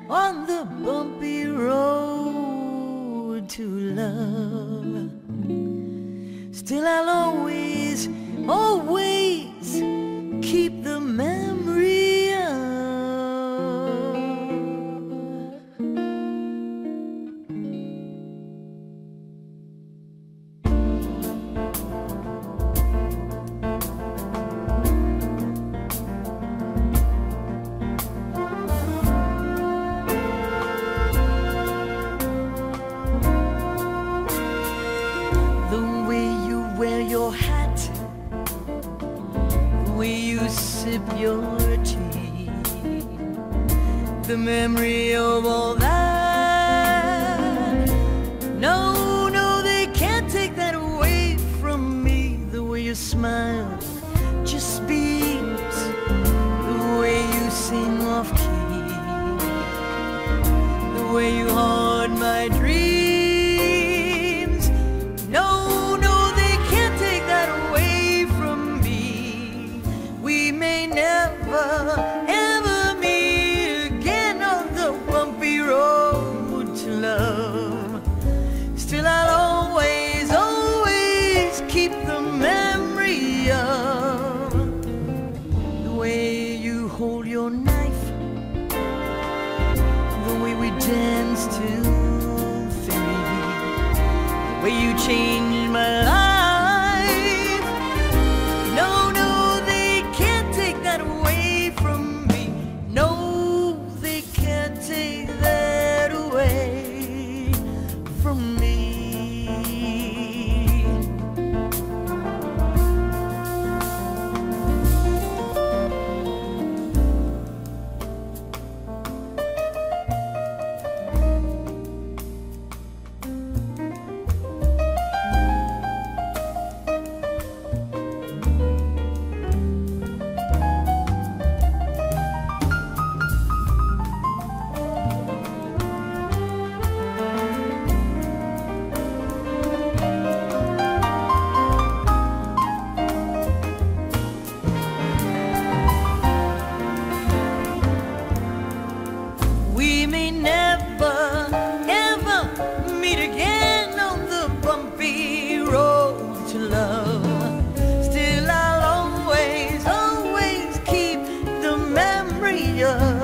on the bumpy road to love. Still I'll always, always keep the memory of the way you wear your hat, the way you sip your tea, the memory of all that. No, no, they can't take that away from me. The way you smile just beams, the way you sing off key, the way you haunt my dreams. No, no, they can't take that away from me. We may never, ever meet again on the bumpy road to love. Still I'll always, always keep the memory of the way you hold your knife, the way we danced till 3, the way you changed my life. No, no, they can't take that away from me. No, they can't take that away from me. We may never, ever meet again on the bumpy road to love. Still I'll always, always keep the memory of